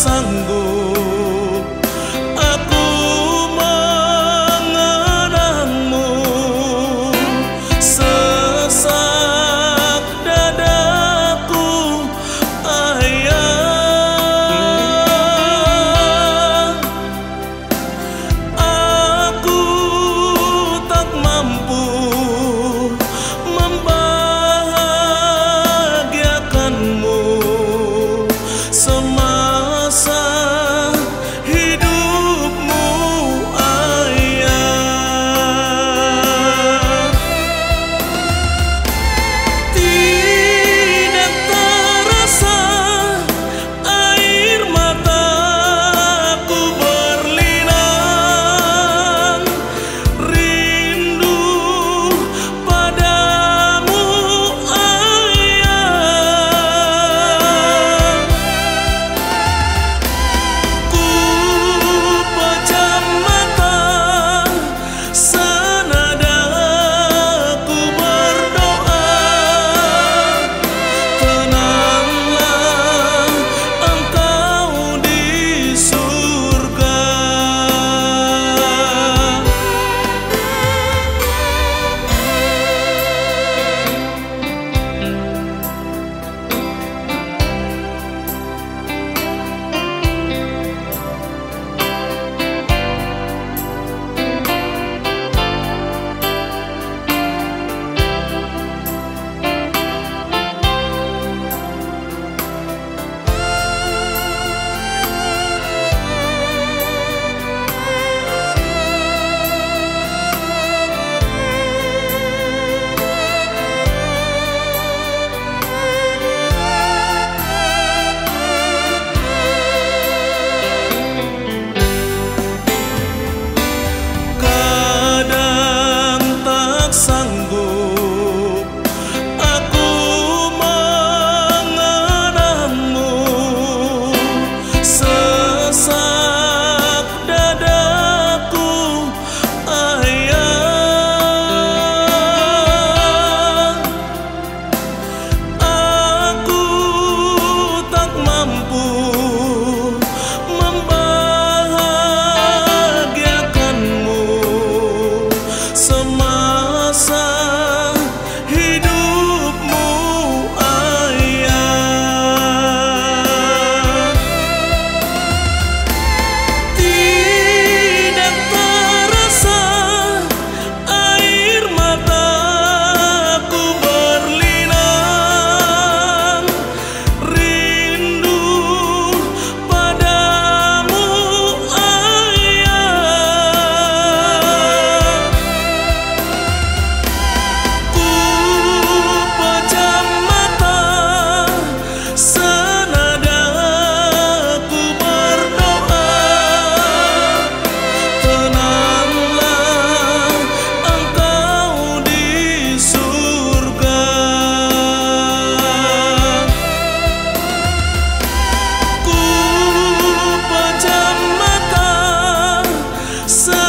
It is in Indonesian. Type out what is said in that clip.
sanggup aku mengenangmu, sesak dadaku ayah. Aku tak mampu membahagiakanmu semasa hidupmu ayah. Tidak terasa air mataku berlinang, rindu padamu ayah. Ku pejam mata senada ku berdoa, tenanglah engkau di surga. Kadang tak sanggup aku mengenangmu, sesak dadaku ayah. Aku tak mampu membahagiakanmu semasa hidupmu ayah. Tidak terasa air mataku berlinang, rindu padamu ayah. Ku pejam mata senada ku berdoa, tenanglah engkau di surga. Ku pejam mata